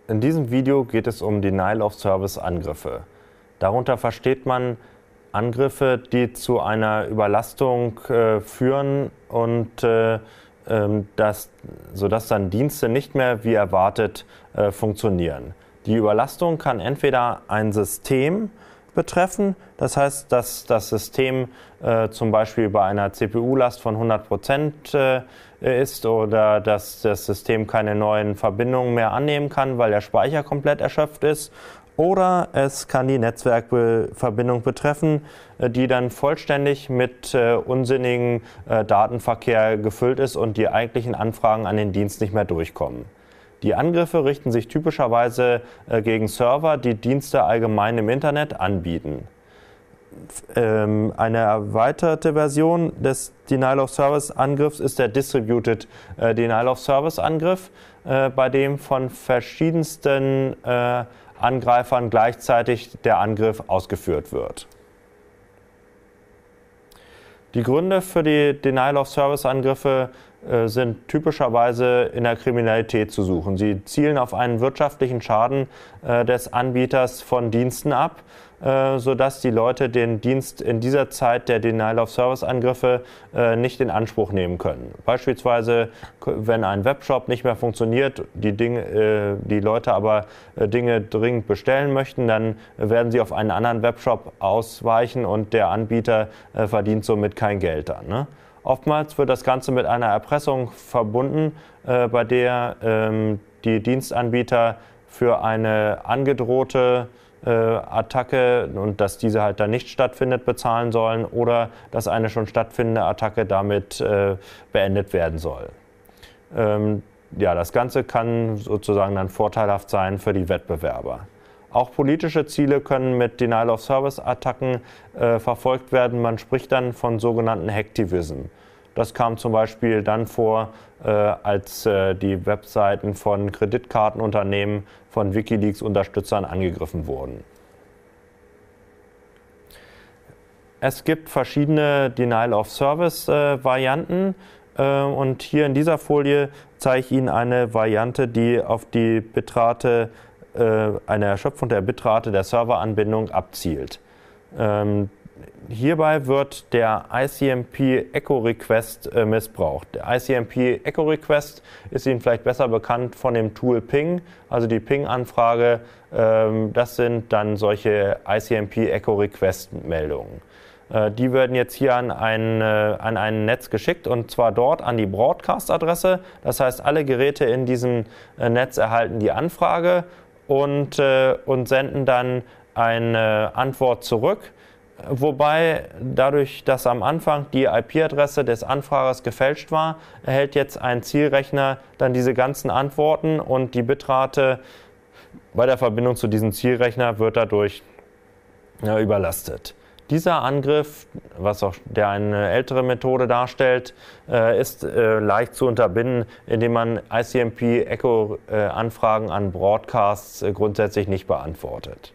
In diesem Video geht es um Denial-of-Service-Angriffe. Darunter versteht man Angriffe, die zu einer Überlastung führen und sodass dann Dienste nicht mehr wie erwartet funktionieren. Die Überlastung kann entweder ein System betreffen, das heißt, dass das System zum Beispiel bei einer CPU-Last von 100% ist oder dass das System keine neuen Verbindungen mehr annehmen kann, weil der Speicher komplett erschöpft ist. Oder es kann die Netzwerkverbindung betreffen, die dann vollständig mit unsinnigem Datenverkehr gefüllt ist und die eigentlichen Anfragen an den Dienst nicht mehr durchkommen. Die Angriffe richten sich typischerweise gegen Server, die Dienste allgemein im Internet anbieten. Eine erweiterte Version des Denial-of-Service-Angriffs ist der Distributed Denial-of-Service-Angriff, bei dem von verschiedensten Angreifern gleichzeitig der Angriff ausgeführt wird. Die Gründe für die Denial-of-Service-Angriffe sind typischerweise in der Kriminalität zu suchen. Sie zielen auf einen wirtschaftlichen Schaden des Anbieters von Diensten ab, sodass die Leute den Dienst in dieser Zeit der Denial-of-Service-Angriffe nicht in Anspruch nehmen können. Beispielsweise, wenn ein Webshop nicht mehr funktioniert, die Leute aber Dinge dringend bestellen möchten, dann werden sie auf einen anderen Webshop ausweichen und der Anbieter verdient somit kein Geld an, ne? Oftmals wird das Ganze mit einer Erpressung verbunden, bei der die Dienstanbieter für eine angedrohte Attacke und dass diese halt dann nicht stattfindet, bezahlen sollen oder dass eine schon stattfindende Attacke damit beendet werden soll. Ja, das Ganze kann sozusagen dann vorteilhaft sein für die Wettbewerber. Auch politische Ziele können mit Denial-of-Service-Attacken verfolgt werden. Man spricht dann von sogenannten Hacktivism. Das kam zum Beispiel dann vor, als die Webseiten von Kreditkartenunternehmen von WikiLeaks-Unterstützern angegriffen wurden. Es gibt verschiedene Denial-of-Service-Varianten. Und hier in dieser Folie zeige ich Ihnen eine Variante, die auf die Bitrate eine Erschöpfung der Bitrate der Serveranbindung abzielt. Hierbei wird der ICMP Echo Request missbraucht. Der ICMP Echo Request ist Ihnen vielleicht besser bekannt von dem Tool Ping, also die Ping-Anfrage, das sind dann solche ICMP Echo Request Meldungen. Die werden jetzt hier an ein Netz geschickt und zwar dort an die Broadcast-Adresse. Das heißt, alle Geräte in diesem Netz erhalten die Anfrage und senden dann eine Antwort zurück, wobei dadurch, dass am Anfang die IP-Adresse des Anfragers gefälscht war, erhält jetzt ein Zielrechner dann diese ganzen Antworten und die Bitrate bei der Verbindung zu diesem Zielrechner wird dadurch überlastet. Dieser Angriff, der eine ältere Methode darstellt, ist leicht zu unterbinden, indem man ICMP-Echo-Anfragen an Broadcasts grundsätzlich nicht beantwortet.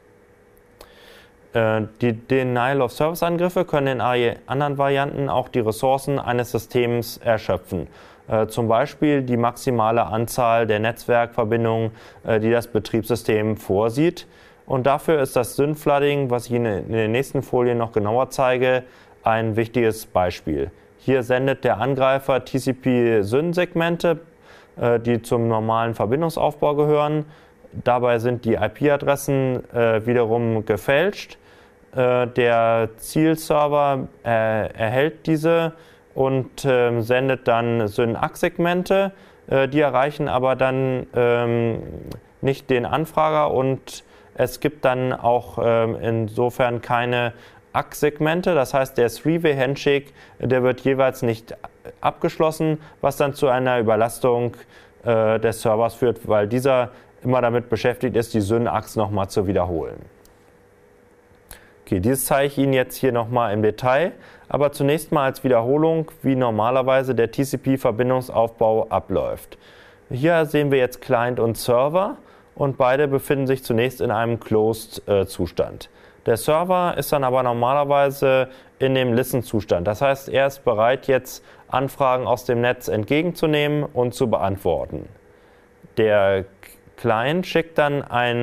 Die Denial-of-Service-Angriffe können in anderen Varianten auch die Ressourcen eines Systems erschöpfen. Zum Beispiel die maximale Anzahl der Netzwerkverbindungen, die das Betriebssystem vorsieht. Und dafür ist das SYN-Flooding, was ich Ihnen in den nächsten Folien noch genauer zeige, ein wichtiges Beispiel. Hier sendet der Angreifer TCP-SYN-Segmente, die zum normalen Verbindungsaufbau gehören. Dabei sind die IP-Adressen wiederum gefälscht. Der Zielserver erhält diese und sendet dann SYN-ACK-Segmente. Die erreichen aber dann nicht den Anfrager und es gibt dann auch insofern keine ACK-Segmente, das heißt der Three-Way-Handshake, der wird jeweils nicht abgeschlossen, was dann zu einer Überlastung des Servers führt, weil dieser immer damit beschäftigt ist, die SYN-ACKs nochmal zu wiederholen. Okay, dieses zeige ich Ihnen jetzt hier nochmal im Detail, aber zunächst mal als Wiederholung, wie normalerweise der TCP-Verbindungsaufbau abläuft. Hier sehen wir jetzt Client und Server. Und beide befinden sich zunächst in einem Closed-Zustand. Der Server ist dann aber normalerweise in dem Listen-Zustand. Das heißt, er ist bereit, jetzt Anfragen aus dem Netz entgegenzunehmen und zu beantworten. Der Client schickt dann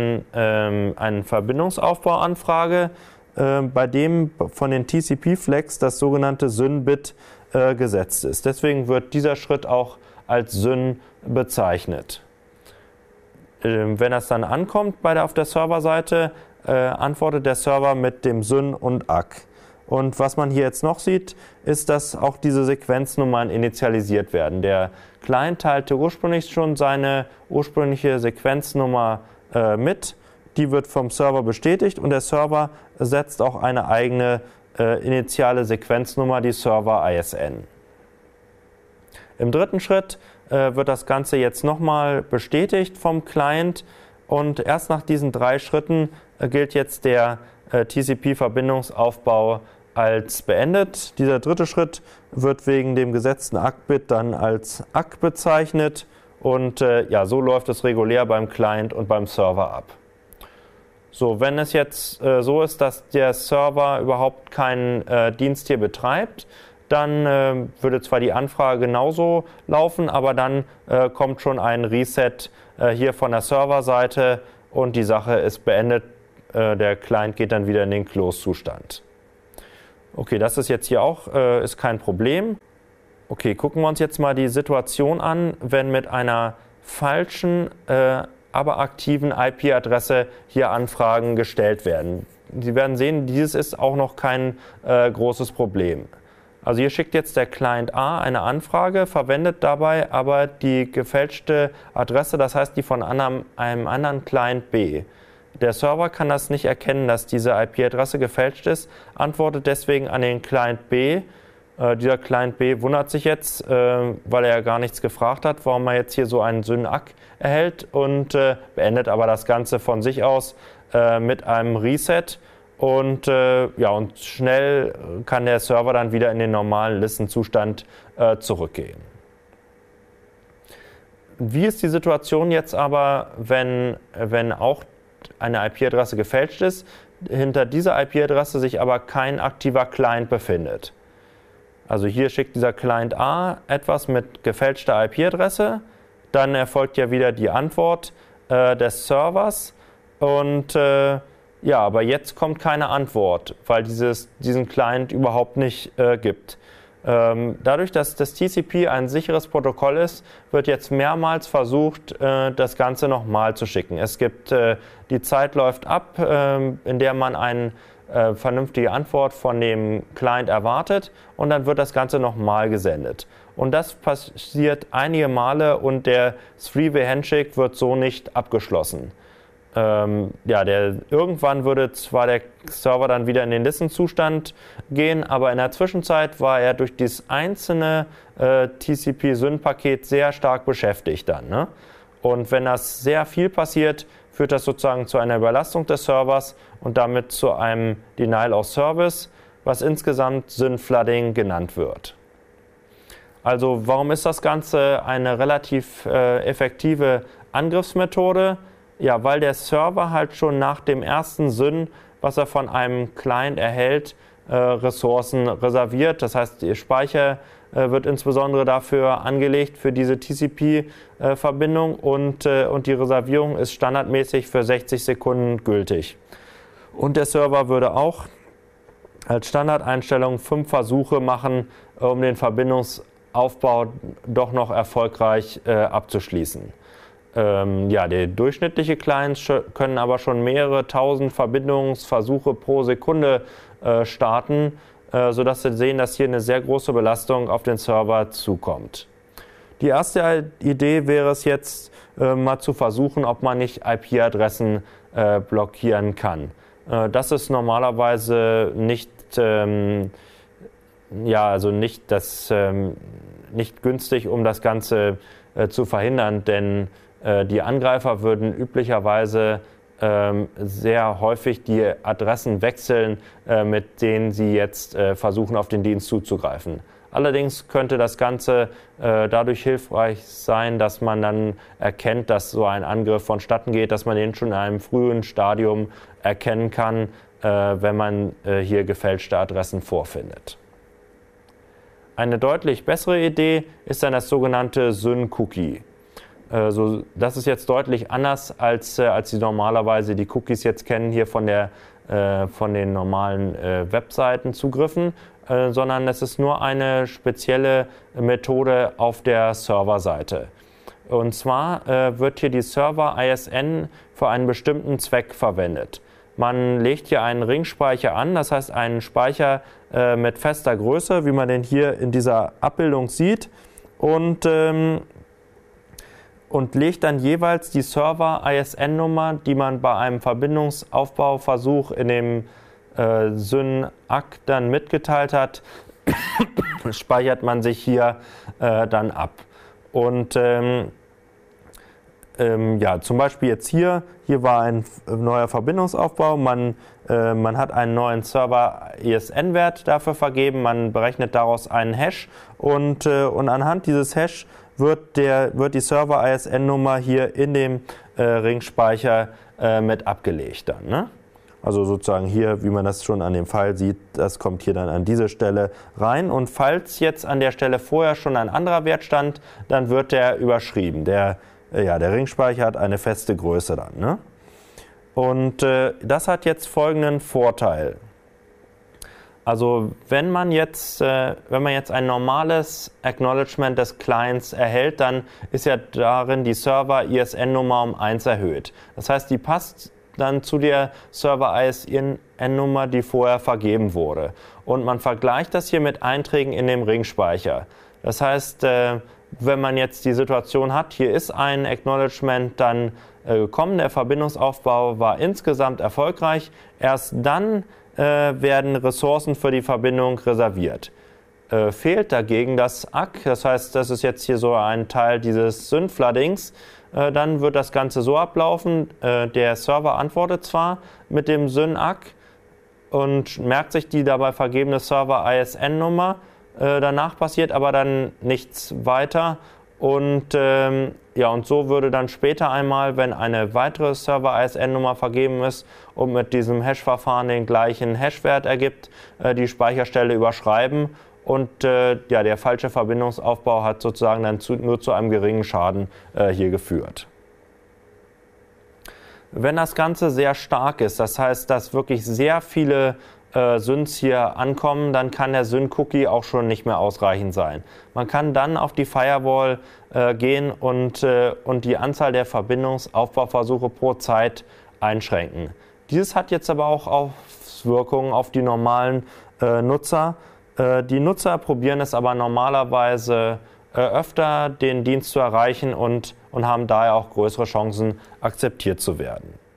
eine Verbindungsaufbauanfrage, bei dem von den TCP-Flags das sogenannte SYN-Bit gesetzt ist. Deswegen wird dieser Schritt auch als SYN bezeichnet. Wenn das dann ankommt auf der Serverseite, antwortet der Server mit dem SYN und ACK. Und was man hier jetzt noch sieht, ist, dass auch diese Sequenznummern initialisiert werden. Der Client teilte ursprünglich schon seine ursprüngliche Sequenznummer mit. Die wird vom Server bestätigt und der Server setzt auch eine eigene initiale Sequenznummer, die Server-ISN. Im dritten Schritt wird das Ganze jetzt nochmal bestätigt vom Client und erst nach diesen 3 Schritten gilt jetzt der TCP-Verbindungsaufbau als beendet. Dieser dritte Schritt wird wegen dem gesetzten ACK-Bit dann als ACK bezeichnet und ja, so läuft es regulär beim Client und beim Server ab. So, wenn es jetzt so ist, dass der Server überhaupt keinen Dienst hier betreibt, dann würde zwar die Anfrage genauso laufen, aber dann kommt schon ein Reset hier von der Serverseite und die Sache ist beendet. Der Client geht dann wieder in den Close-Zustand. Okay, das ist jetzt hier auch ist kein Problem. Okay, gucken wir uns jetzt mal die Situation an, wenn mit einer falschen, aber aktiven IP-Adresse hier Anfragen gestellt werden. Sie werden sehen, dieses ist auch noch kein großes Problem. Also hier schickt jetzt der Client A eine Anfrage, verwendet dabei aber die gefälschte Adresse, das heißt die von einem anderen Client B. Der Server kann das nicht erkennen, dass diese IP-Adresse gefälscht ist, antwortet deswegen an den Client B. Dieser Client B wundert sich jetzt, weil er ja gar nichts gefragt hat, warum er jetzt hier so einen SYN-ACK erhält und beendet aber das Ganze von sich aus mit einem Reset. Und, ja, und schnell kann der Server dann wieder in den normalen Listen-Zustand zurückgehen. Wie ist die Situation jetzt aber, wenn auch eine IP-Adresse gefälscht ist, hinter dieser IP-Adresse sich aber kein aktiver Client befindet? Also hier schickt dieser Client A etwas mit gefälschter IP-Adresse, dann erfolgt ja wieder die Antwort des Servers und ja, aber jetzt kommt keine Antwort, weil diesen Client überhaupt nicht gibt. Dadurch, dass das TCP ein sicheres Protokoll ist, wird jetzt mehrmals versucht, das Ganze nochmal zu schicken. Es gibt, die Zeit läuft ab, in der man eine vernünftige Antwort von dem Client erwartet und dann wird das Ganze nochmal gesendet. Und das passiert einige Male und der Three-Way-Handshake wird so nicht abgeschlossen. Ja, irgendwann würde zwar der Server dann wieder in den Listen-Zustand gehen, aber in der Zwischenzeit war er durch dieses einzelne TCP-SYN-Paket sehr stark beschäftigt dann. Ne? Und wenn das sehr viel passiert, führt das sozusagen zu einer Überlastung des Servers und damit zu einem Denial of Service, was insgesamt SYN-Flooding genannt wird. Also warum ist das Ganze eine relativ effektive Angriffsmethode? Ja, weil der Server halt schon nach dem ersten SYN, was er von einem Client erhält, Ressourcen reserviert. Das heißt, der Speicher wird insbesondere dafür angelegt, für diese TCP-Verbindung und die Reservierung ist standardmäßig für 60 Sekunden gültig. Und der Server würde auch als Standardeinstellung 5 Versuche machen, um den Verbindungsaufbau doch noch erfolgreich abzuschließen. Ja, die durchschnittliche Clients können aber schon mehrere tausend Verbindungsversuche pro Sekunde starten, sodass Sie sehen, dass hier eine sehr große Belastung auf den Server zukommt. Die erste Idee wäre es jetzt, mal zu versuchen, ob man nicht IP-Adressen blockieren kann. Das ist normalerweise nicht, nicht günstig, um das Ganze zu verhindern, denn die Angreifer würden üblicherweise sehr häufig die Adressen wechseln, mit denen sie jetzt versuchen, auf den Dienst zuzugreifen. Allerdings könnte das Ganze dadurch hilfreich sein, dass man dann erkennt, dass so ein Angriff vonstatten geht, dass man den schon in einem frühen Stadium erkennen kann, wenn man hier gefälschte Adressen vorfindet. Eine deutlich bessere Idee ist dann das sogenannte SYN-Cookie. Das ist jetzt deutlich anders, als Sie normalerweise die Cookies jetzt kennen hier von den normalen Webseitenzugriffen, sondern es ist nur eine spezielle Methode auf der Serverseite. Und zwar wird hier die Server-ISN für einen bestimmten Zweck verwendet. Man legt hier einen Ringspeicher an, das heißt einen Speicher mit fester Größe, wie man den hier in dieser Abbildung sieht, und legt dann jeweils die Server-ISN-Nummer, die man bei einem Verbindungsaufbauversuch in dem SYN-ACK dann mitgeteilt hat, speichert man sich hier dann ab. Und ja, zum Beispiel jetzt hier war ein neuer Verbindungsaufbau, man hat einen neuen Server-ISN-Wert dafür vergeben, man berechnet daraus einen Hash und anhand dieses Hash wird die Server-ISN-Nummer hier in dem Ringspeicher mit abgelegt dann, ne? Also sozusagen hier, wie man das schon an dem Pfeil sieht, das kommt hier dann an diese Stelle rein. Und falls jetzt an der Stelle vorher schon ein anderer Wert stand, dann wird der überschrieben. Der Ringspeicher hat eine feste Größe dann, ne? Und das hat jetzt folgenden Vorteil. Also wenn man jetzt ein normales Acknowledgement des Clients erhält, dann ist ja darin die Server-ISN-Nummer um 1 erhöht. Das heißt, die passt dann zu der Server-ISN-Nummer, die vorher vergeben wurde. Und man vergleicht das hier mit Einträgen in dem Ringspeicher. Das heißt, wenn man jetzt die Situation hat, hier ist ein Acknowledgement dann gekommen, der Verbindungsaufbau war insgesamt erfolgreich, erst dann werden Ressourcen für die Verbindung reserviert. Fehlt dagegen das ACK, das heißt, das ist jetzt hier so ein Teil dieses SYN-Floodings, dann wird das Ganze so ablaufen, der Server antwortet zwar mit dem SYN-ACK und merkt sich die dabei vergebene Server-ISN-Nummer, danach passiert aber dann nichts weiter und und so würde dann später einmal, wenn eine weitere Server-ISN-Nummer vergeben ist und mit diesem Hash-Verfahren den gleichen Hash-Wert ergibt, die Speicherstelle überschreiben und der falsche Verbindungsaufbau hat sozusagen dann nur zu einem geringen Schaden hier geführt. Wenn das Ganze sehr stark ist, das heißt, dass wirklich sehr viele SYNs hier ankommen, dann kann der SYN-Cookie auch schon nicht mehr ausreichend sein. Man kann dann auf die Firewall gehen und die Anzahl der Verbindungsaufbauversuche pro Zeit einschränken. Dieses hat jetzt aber auch Auswirkungen auf die normalen Nutzer. Die Nutzer probieren es aber normalerweise öfter, den Dienst zu erreichen und haben daher auch größere Chancen, akzeptiert zu werden.